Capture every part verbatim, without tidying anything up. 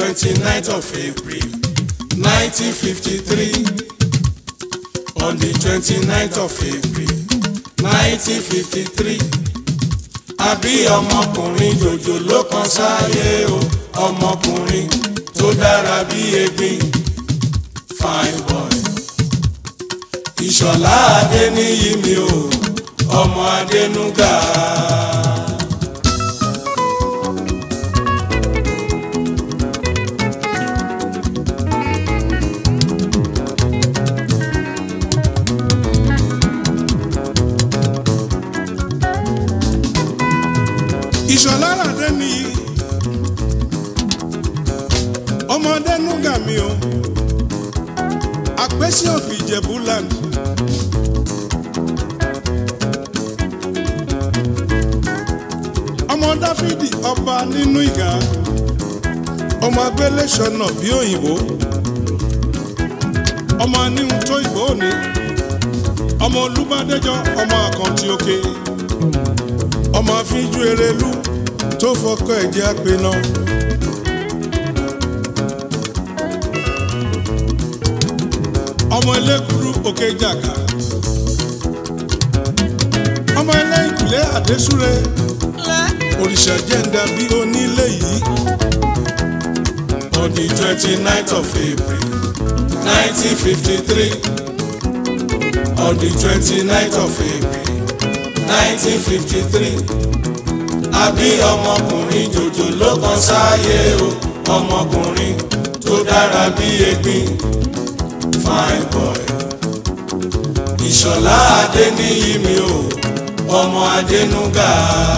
twenty-ninth of April nineteen fifty-three. On the twenty-ninth of April nineteen fifty-three. Àbí ọmọkùnrin jòjòló kan sáyé o, ọmọkùnrin tó dára bí egbin, fine boy. Ìṣọ̀lá Adéníyì mi o, ọmọ Adenuga. Ìṣọ̀lá Adéníyì, ọmọ Adenuga mi o, àpèsè òfin Ìjẹ̀bú land. Ọmọ Dáfídì ọba nínú ìgà, ọmọ agbélé ṣọnà bí òyìnbó, ọmọ aníhun tó ìbò òní, ọmọ Olúbádéjọ, ọmọ Àkàntì òkè, ọmọ afínjú erelú tó fọkọ ẹ̀jẹ̀ apẹ̀nà. Ọmọ elékuru òkè jàkà, ọmọ ẹlẹ́yìnkùlé àdésúre, òrìṣà jẹ́ǹdà bí onílé yìí. On the twenty-ninth of April nineteen fifty-three. On the twenty-ninth of April nineteen fifty-three. Àbí ọmọkùnrin jòjòló kan sáyé o, ọmọkùnrin tó dára bí egbin, fine boy. Ìṣọ̀lá Adéníyì mi o, ọmọ Adenuga.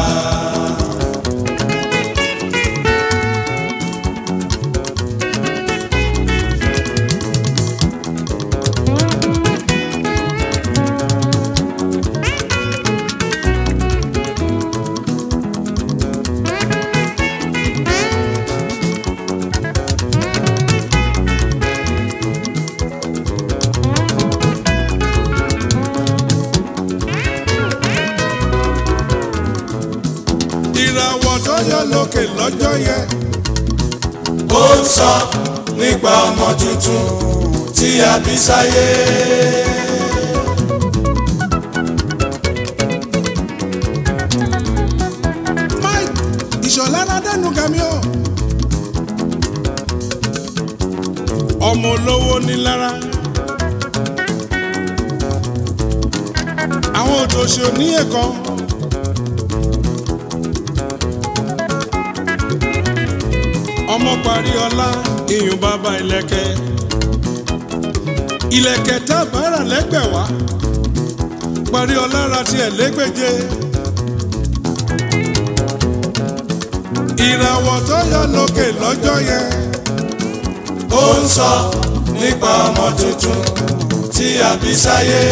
Ìràwọ̀ tó yọ lókè lọ́jọ́ yẹn, ó ń sọ nípa ọmọ tuntun tí a bí sáyé. Mike Ìṣọ̀lá Adénuga mi o, ọmọ olówó ní lára, àwọn òtòṣì òní ẹ̀kọ́. Ọmọ parí ọlá iyùn bàbá ìlẹ̀kẹ̀, ìlẹ̀kẹ̀ tá bàárà lẹ́gbẹ̀wá, parí ọlá ra tiẹ̀ lẹ́gbẹ̀je. Ìràwọ̀ tó yọ lókè lọ́jọ́ yẹn, ó ń sọ nípa ọmọ tuntun tí a bí sáyé.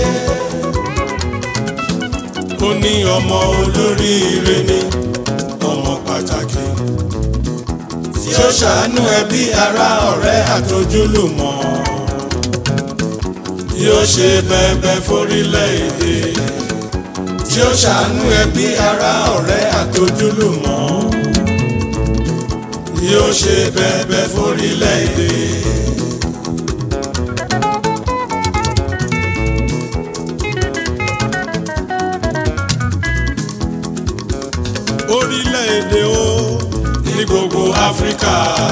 Ó ní ọmọ olóríire ni, ọmọ pàtàkì tí ó ṣàánú ẹbí ará ọ̀rẹ́ àtojúlùmọ̀, yóò ṣe bẹ̀bẹ̀ forílẹ̀-èdè, tí ó ṣàánú ẹbí ará ọ̀rẹ́ àtojúlùmọ̀, yóò ṣe bẹ̀bẹ̀ forílẹ̀-èdè. Orílẹ̀-èdè o ní gbogbo Áfíríkà.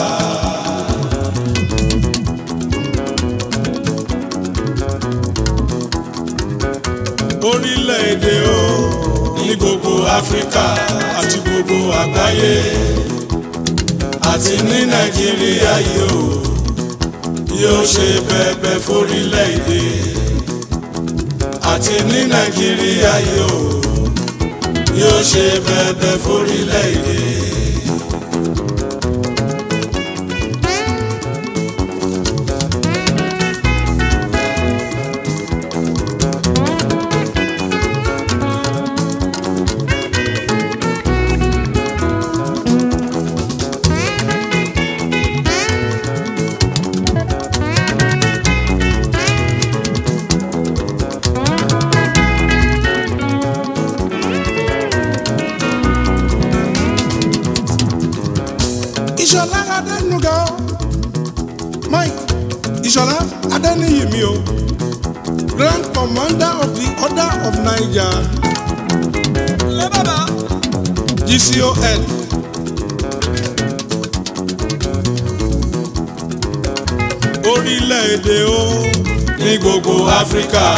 Orílẹ̀-èdè o ní gbogbo Áfíríkà àti gbogbo àgbáyé, àti ní Nàìjíríà yìí o, yóò ṣe bẹ̀bẹ̀ forílẹ̀-èdè, àti ní Nàìjíríà yìí o, yóò ṣe bẹ̀bẹ̀ forílẹ̀-èdè. Ìṣọ̀lá Adenuga Mike Ìṣọ̀lá Adeniyi mi o Grand Commander of the Order of Niger Le baba. G C O N orílẹ̀-èdè o ní gbogbo Áfíríkà.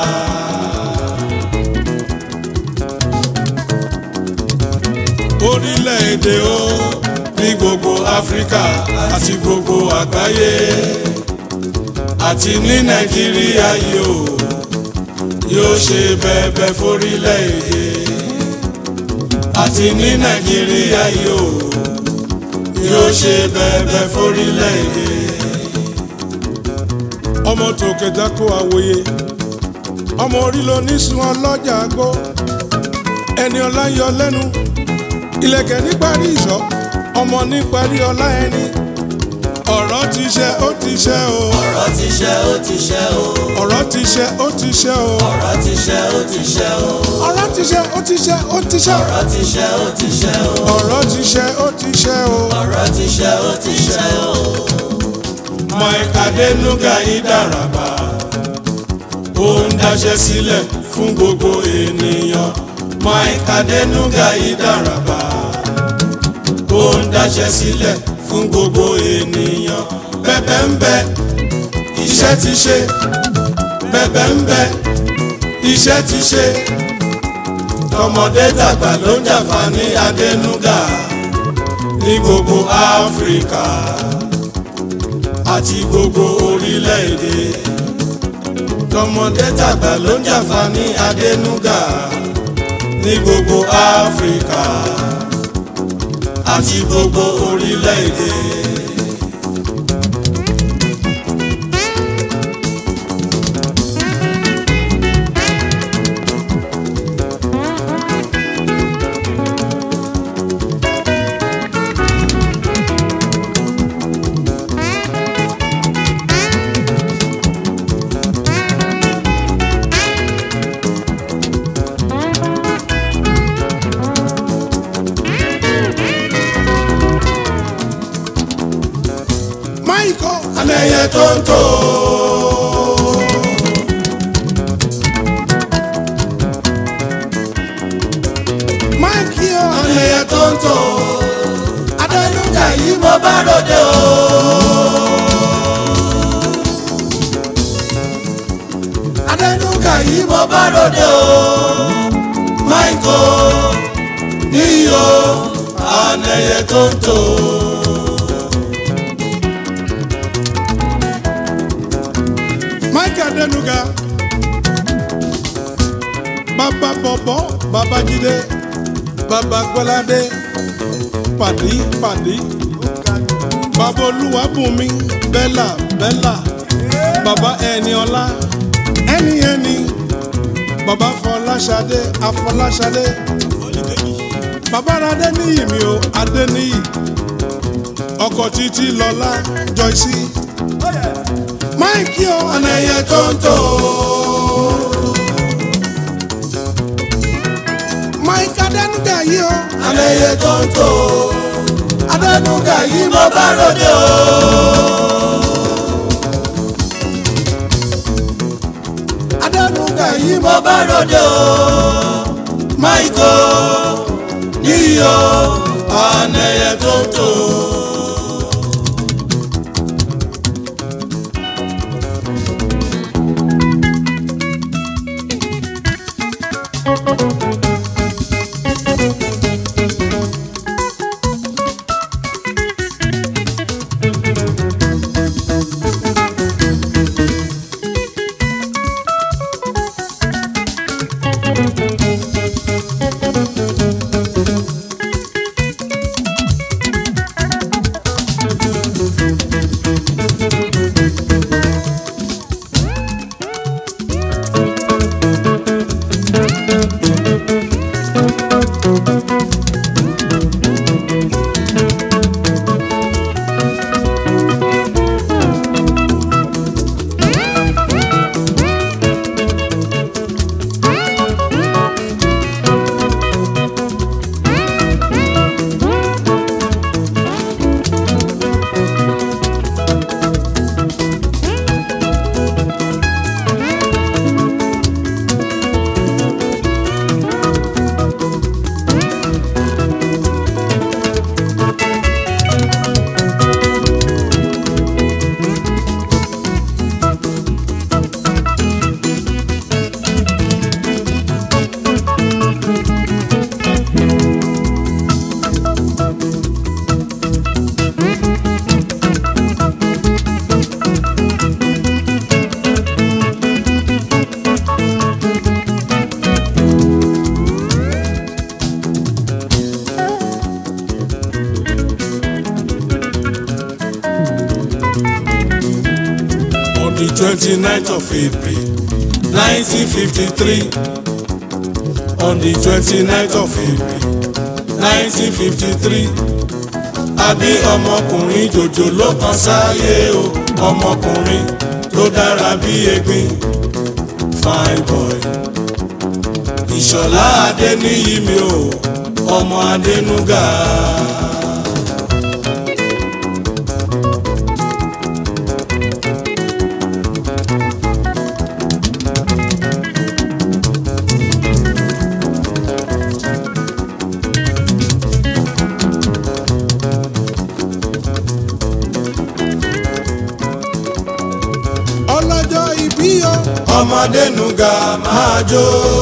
Orílẹ̀-èdè o ní gbogbo Áfíríkà àti gbogbo àgbáyé àti ní Nàìjíríà yìí o yóò ṣe bẹ̀bẹ̀ forílẹ̀-èdè àti ní Nàìjíríà yìí o yóò ṣe bẹ̀bẹ̀ forílẹ̀-èdè. Ọmọ tòkè dákó àwòye ọmọ orí ló ní sun ọlọ́jà àgbo ẹni ọlá yọ lẹ́nu ìlẹ̀kẹ̀ níparí ìṣọ́ ọmọ níparí ọlá ẹni ọ̀rọ̀ ti ṣẹ ó ti ṣẹ o. Ọ̀rọ̀ ti ṣẹ ó ti ṣẹ o. Ọ̀rọ̀ ti ṣẹ ó ti ṣẹ o. Ọ̀rọ̀ ti ṣẹ ó ti ṣẹ o. Ọ̀rọ̀ ti ṣẹ ó ti ṣẹ ó ti ṣẹ. Ọ̀rọ̀ ti ṣẹ ó ti ṣẹ o. Ọ̀rọ̀ ti ṣẹ ó ti ṣẹ o. Ọ̀rọ̀ ti ṣẹ ó ti ṣẹ o. Mike Adenuga Idaraba ó ń dáṣẹ́ sílẹ̀ fún gbogbo ènìyàn. Mike Adenuga Idaraba ó ń dáṣẹ́ sílẹ̀ fún gbogbo ènìyàn. Bẹ́bẹ̀ ń bẹ iṣẹ́ ti ṣe bẹ́bẹ̀ ń bẹ iṣẹ́ ti ṣe tọmọdé tàgbà ló ń jàǹfààní Adenuga ní gbogbo Áfíríkà àti gbogbo orílẹ̀-èdè tọmọdé tàgbà ló ń jàǹfààní Adenuga ní gbogbo Áfíríkà àti gbogbo orílẹ̀-èdè. Anẹyẹ tó ń tò Mike yọ anẹyẹ tó ń tò Adenuga yìí mo bá ròde o. Adenuga yìí mo bá ròde o. Mike o níyọ anẹyẹ tó ń tò. Mike Adenuga Baba Bobo Baba Jide Baba Gbọ́ládé Pàdí Pàdí Baba Olúwabùnmi Bella Bella Baba Ẹniọlá Ẹni Ẹni Baba Fọláṣadé Afọláṣadé Baba Adeniyi mi o Adeniyi ọkọ Títí Lọlá Joyce Mike yo anẹyẹ tó ń tò Mike Adenuga yìí o anẹyẹ tó ń tò Adenuga yìí mo bá ròde o. Adenuga yìí mo bá ròde o. Mike o níyì o anẹyẹ tó ń tò. twenty-ninth of April nineteen fifty-three. On the twenty-ninth of April nineteen fifty-three. Àbí ọmọkùnrin jòjòló kan sáyé o, ọmọkùnrin tó dára bí egbin, fine boy. Ìṣọ̀lá Adéníyì mi o, ọmọ Adenuga. Ọlọ́jọ́ ìbí o, ọmọ Adenuga máa jó.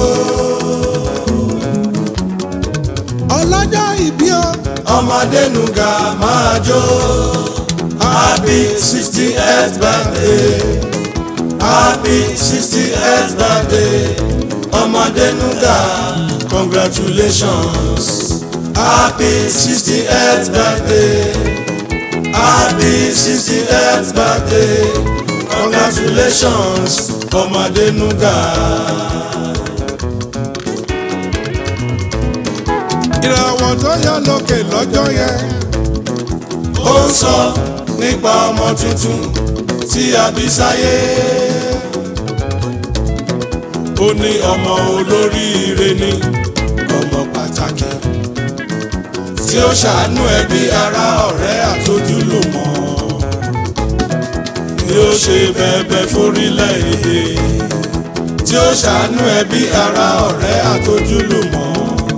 Ọlọ́jọ́ ìbí o, ọmọ Adenuga máa jó. Happy sixtieth birthday, happy sixtieth birthday, ọmọ Adenuga, congratulations. Happy sixtieth birthday, happy sixtieth birthday, congratulations, ọmọ Adenuga. Ìràwọ̀ tó yọ lókè lọ́jọ́ yẹn, ó ń sọ nípa ọmọ tuntun tí a bí sáyé. Ó ní ọmọ olóríire ni, ọmọ pàtàkì tí ó ṣàánú ẹbí ará ọ̀rẹ́ àtojúlùmọ̀. Tí ó ṣe bẹ̀bẹ̀ fórílẹ̀-èdè, tí ó ṣàánú ẹbí ará ọ̀rẹ́ àtojúlùmọ̀.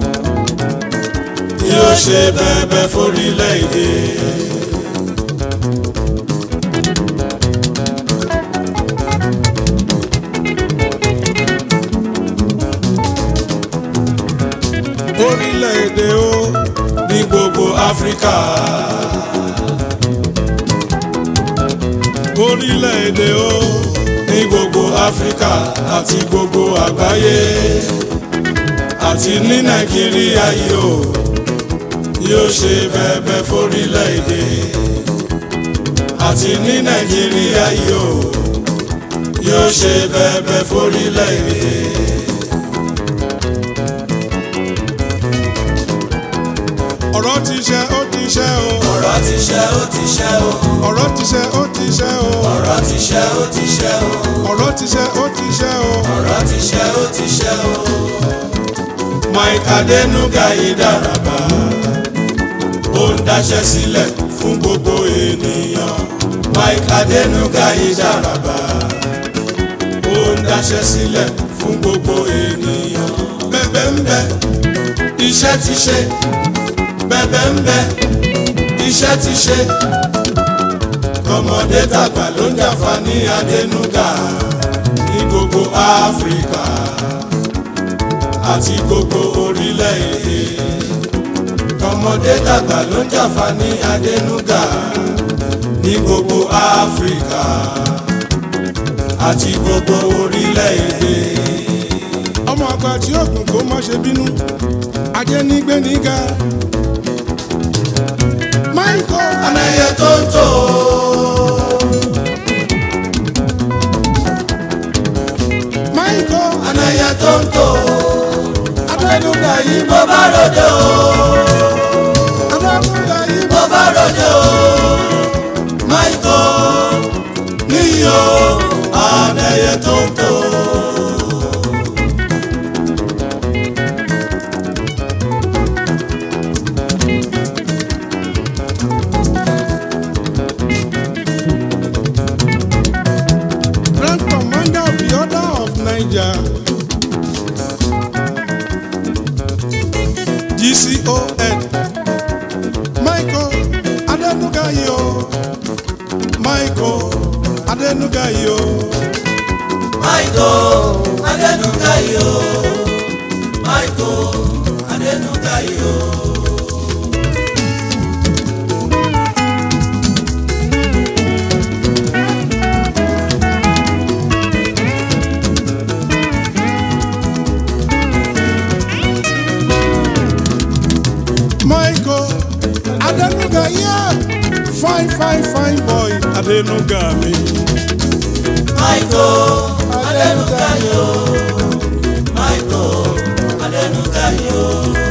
Tí ó ṣe bẹ̀bẹ̀ fórílẹ̀-èdè. Orílẹ̀-èdè o ní gbogbo Áfíríkà. Orílẹ̀-èdè o ní gbogbo Áfíríkà àti gbogbo àgbáyé, àti ní Nàìjíríà yìí o, yóò ṣe bẹ̀bẹ̀ fórílẹ̀-èdè. Àti ní Nàìjíríà yìí o, yóò ṣe bẹ̀bẹ̀ fórílẹ̀-èdè. Ọ̀rọ̀ ti ṣẹ ó ti ṣẹ o. Ọ̀rọ̀ ti ṣẹ ó ti ṣẹ o. Ọ̀rọ̀ ti ṣẹ ó ti ṣẹ o. Ọ̀rọ̀ ti ṣẹ ó ti ṣẹ o. Ọ̀rọ̀ ti ṣẹ ó ti ṣẹ o. Ọ̀rọ̀ ti ṣẹ ó ti ṣẹ o. Mike Adenuga yìí dàràbà, ó ń dáṣẹ́ sílẹ̀ fún gbogbo ènìyàn. Mike Adenuga yìí dàràbà, ó ń dáṣẹ́ sílẹ̀ fún gbogbo ènìyàn. Bẹ́bẹ́ ń bẹ, iṣẹ́ ti ṣe. Bẹ́bẹ́ ń bẹ, iṣẹ́ ti ṣe. Ọmọdé tàgbà ló ń jàǹfààní Adenuga ní gbogbo Áfíríkà àti gbogbo orílẹ̀-èdè. Ọmọdé tàgbà ló ń jàǹfààní Adenuga ní gbogbo Áfíríkà àti gbogbo orílẹ̀-èdè. Ọmọ àgbà tí ògùn kó má ṣe bínú, ajé ní gbé nígà. Michael anẹyẹ tó ń tò. Michael anẹyẹ tó ń tò. Adenuga yìí mo bá ròde o. Adenuga yìí mo bá ròde o. Michael níyì o, anẹyẹ tó ń tò. G C O N Michael Adenuga yìí o. Michael Adenuga yìí o. Michael Adenuga yìí o. Michael Adenuga yìí o. Michael Adenuga, yeah, fine, fine, fine boy, Adenuga me. Michael Adenuga yo, Michael Adenuga yo.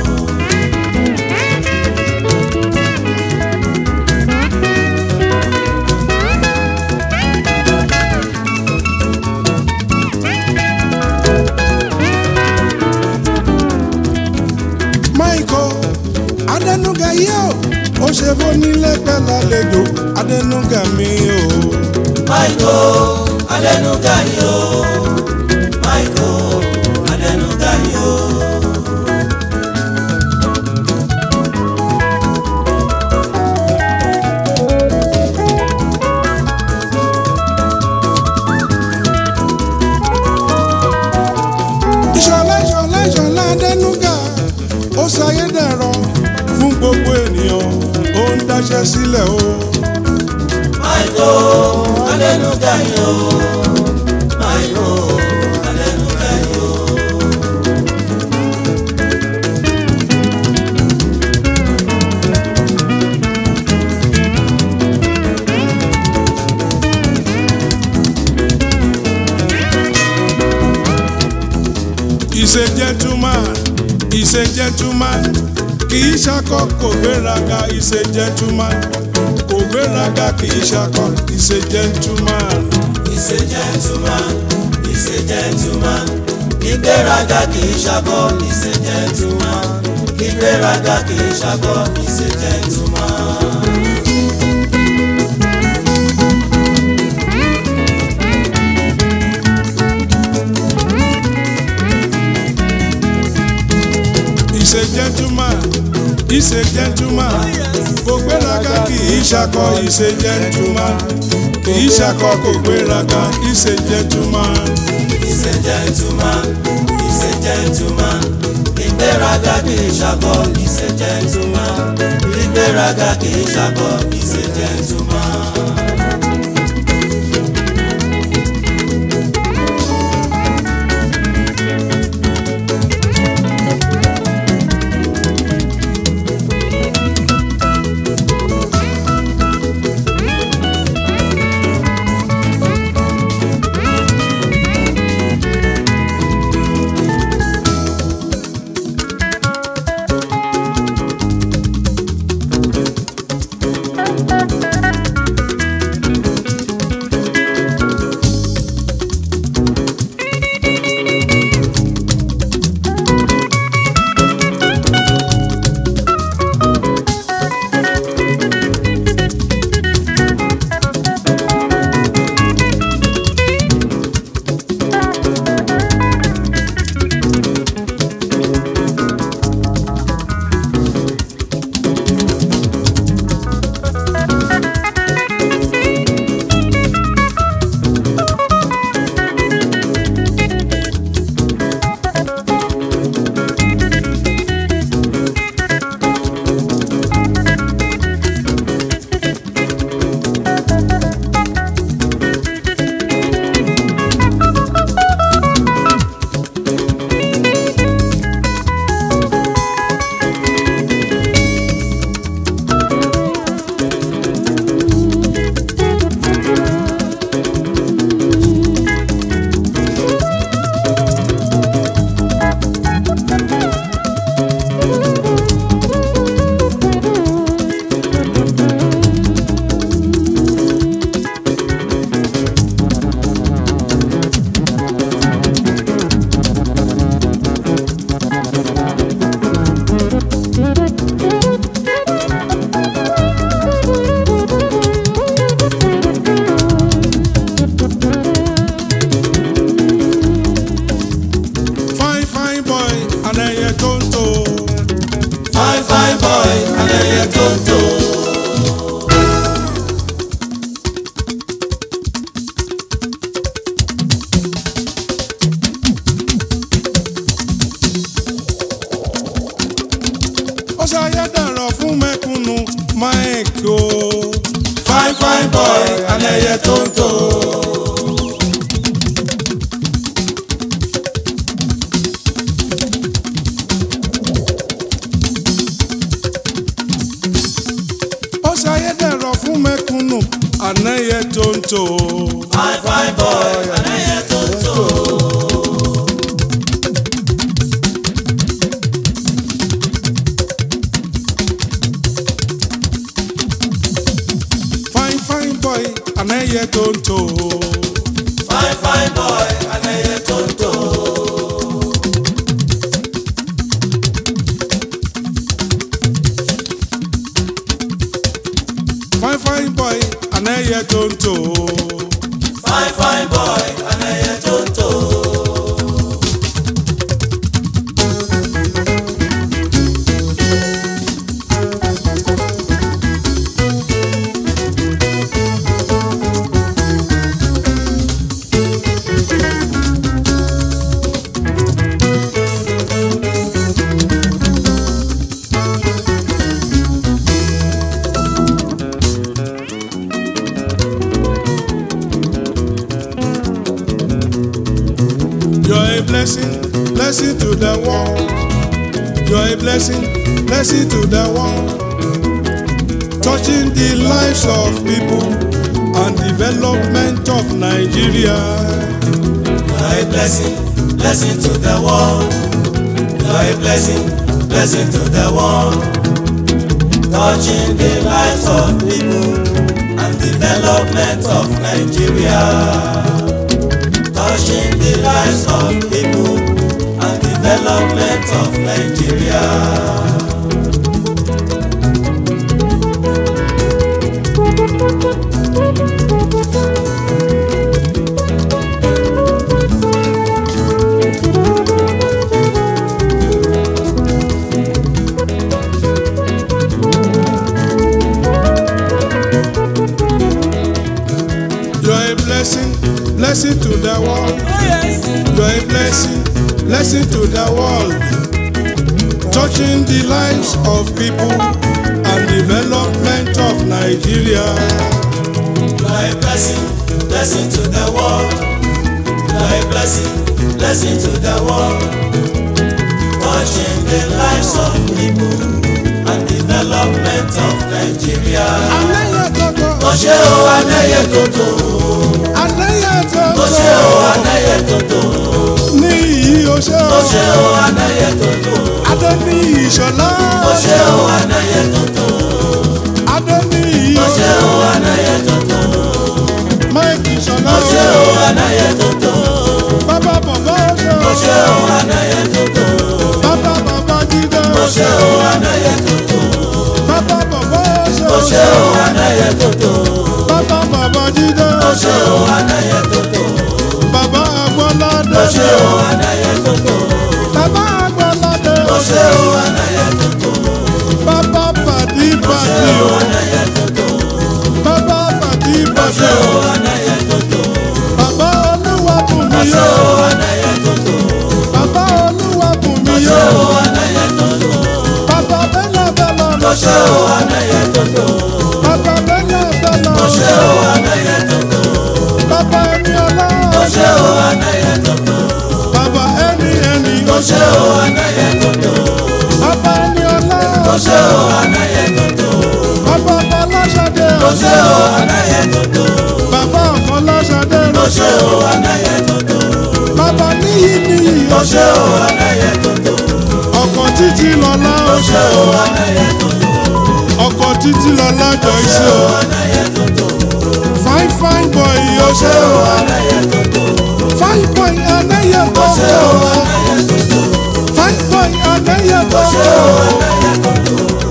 Michael Adenuga yo, ó ṣe fónílé pẹ̀lú àlejò Adenuga mi o. Michael Adenuga yo, Michael Adenuga yo. Ìṣọ̀lá ìṣọ̀lá ìṣọ̀lá Adenuga ó ṣayédẹ̀rọ̀ fún gbogbo ènìyàn ó ń dáṣẹ́ sílẹ̀ o. Michael Adenuga yo, Michael Adenuga yo. He's a gentleman, he's a gentleman. Kì í ṣakọ kò gbéraga, he's a gentleman. Kò gbéraga kì í ṣakọ, he's a gentleman. He's a gentleman, he's a gentleman. Ìgbéraga kì í ṣakọ, he's a gentleman. Ìgbéraga kì í ṣakọ, he's a gentleman. He's a gentleman, he's a gentleman. Kò gbéraga kì í ṣakọ, he's a gentleman. Kì í ṣakọ kò gbéraga, he's a gentleman. He's a gentleman, he's a gentleman. Ìgbéraga kì í ṣakọ, he's a gentleman. Ìgbéraga kì í ṣakọ, he's a gentleman. ṣayédẹ̀rọ̀ fún mẹ́kúnnù Mike o. Fine fine boy anẹyẹ tó ń tò. Ó ṣayédẹ̀rọ̀ fún mẹ́kúnnù anẹyẹ tó ń tò. Fine fine boy, anẹ́yẹ tó ń tò. Fine fine boy, anẹ́yẹ tó ń tò. Fine fine boy, anẹ́yẹ tó ń tò. Fine fine boy, anẹ́yẹ tó ń tò. Fine fine boy, anẹ́yẹ tó ń tò. You're a blessing, blessing to the world. You're a blessing, blessing to the world. Touching the lives of people and development of Nigeria. You're a blessing, blessing to the world. You're a blessing, blessing to the world. Touching the lives of people and development of Nigeria. Touching the lives of people and development of Nigeria. You're a blessing, blessing to the world. You're a blessing, blessing to the world. Touching the lives of people and development of Nigeria. You're a blessing, blessing to the world. You're a blessing, blessing to the world. Touching the lives of people and development of Nigeria. Ó ṣé o, anẹ́yẹ tó ń tò. Ó ṣé o, anẹ́yẹ tó ń tò. Ní iyì ó ṣé o. Ó ṣé o, anẹ́yẹ tó ń tò. Adé ní ìṣọ̀lá. Ó ṣé o, anẹ́yẹ tó ń tò. Adé ní iyì Ó ṣé o, anẹ́yẹ tó ń tò. Mike ìṣọ̀lá. Ó ṣé o, anẹ́yẹ tó ń tò. Bàbá bàbá ó ṣé o. Ó ṣé o, anẹ́yẹ tó ń tò. Bàbá bàbá jíde. Ó ṣé o, anẹ́yẹ tó ń tò. Bàbá bàbá ó ṣé o. Ó ṣé o, anẹ́yẹ tó ń tò. Bàbá bàbá jíde. Ó ṣé o, anẹ́yẹ tó ń tò. Bàbá Agbọ́ládé. Ó ṣé o, anẹ́yẹ tó ń tò. Bàbá Agbọ́ládé. Ó ṣé o, anẹ́yẹ tó ń tò. Bàbá Bàdí Ó ṣé Bàdí o, o. anẹ́yẹ tó ń tò. Bàbá Bàdí Ó Bàdí ṣé o. o, anẹ́yẹ tó ń tò. Bàbá Olúwabùnmi Ó ṣé o. o, anẹ́yẹ tó ń tò. Bàbá Olúwabùnmi Ó ṣé o. o, anẹ́yẹ tó ń tò. Bàbá Bẹ́lá Bẹ́lá Ó ṣé o, anẹ́yẹ tó ń tò. Bàbá Bẹ́lá Bẹ́lá Ó ṣé o, anẹ́yẹ tó ń tò. Bàbá Ẹniọlá. Ó ṣé o, anẹ́yẹ tó ń tò. Bàbá Ẹni Ẹni. Ó ṣé o, anẹ́yẹ tó ń tò. Bàbá Ẹniọlá. Ó ṣé o, anẹ́yẹ tó ń tò. Bàbá Fọláṣadé. Ó ṣé o, anẹ́yẹ tó ń tò. Bàbá Fọláṣadé. Ó ṣé o, anẹ́yẹ tó ń tò. Bàbá Níyì Níyì. Ó ṣé o, anẹ́yẹ tó ń tò. Ọkọ Títí Lọlá. Ó ṣé o, anẹ́yẹ tó ń tò. Ọkọ Títí Lọlá jọ Ó ṣé iṣẹ́ o, o. anẹ́yẹ tó ń tò. Fine fine boy Ó o. ṣé o, anẹ́yẹ tó ń tò. Fine boy anẹ́yẹ Ó tó ṣé tó. o, anẹ́yẹ tó ń tò. Fine boy anẹ́yẹ tó Ó ṣé tó. o, anẹ́yẹ tó ń tò.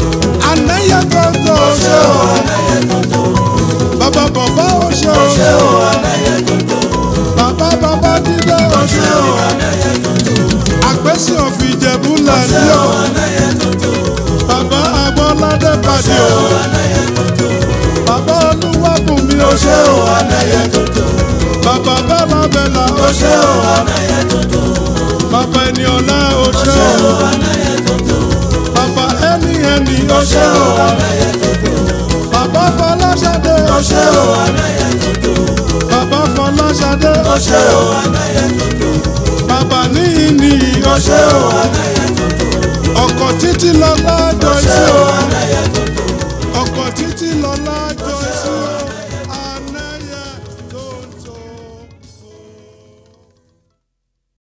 Anẹ́yẹ tó tó. Ó ṣé o, anẹ́yẹ tó ń tò. Bàbá bàbá o ṣé Ó o. ṣé o, anẹ́yẹ tó ń tò. Bàbá bàbá dídé o Ó ṣé ṣé o, o. anẹ́yẹ tó ń tò. Àgbẹ̀sí òfin Ìjẹ̀bú Ó là ṣé ní o, o. anẹ́yẹ tó ń tò. Bàbá Agbọ́ládé Ó pàdé ṣé o. o, anẹ́yẹ tó ń tò. Bàbá Olúwabùnmi o Ó ṣé ṣé o. o, anẹ́yẹ tó ń tò. Bàbá Bẹ́lá Bẹ́lá Ó ṣé o, anẹ́yẹ tó ń tò. Bàbá Ẹniọlá o Ó ṣé ṣé o. o, anẹ́yẹ tó ń tò. Bàbá Ẹni Ẹni o Ó ṣé ṣé o, o. anẹ́yẹ tó ń tò. Bàbá Fọláṣadé Ó o ṣé o, anẹ́yẹ tó ń tò. Bàbá Fọláṣadé Ó ṣé o, anẹ́yẹ tó ń tò. Bàbá Níyì Níyì Ó ṣé o, anẹ́yẹ tó ń tò. Ọkọ Títí Lọlá jọ Ó ṣé iṣẹ́ o, o.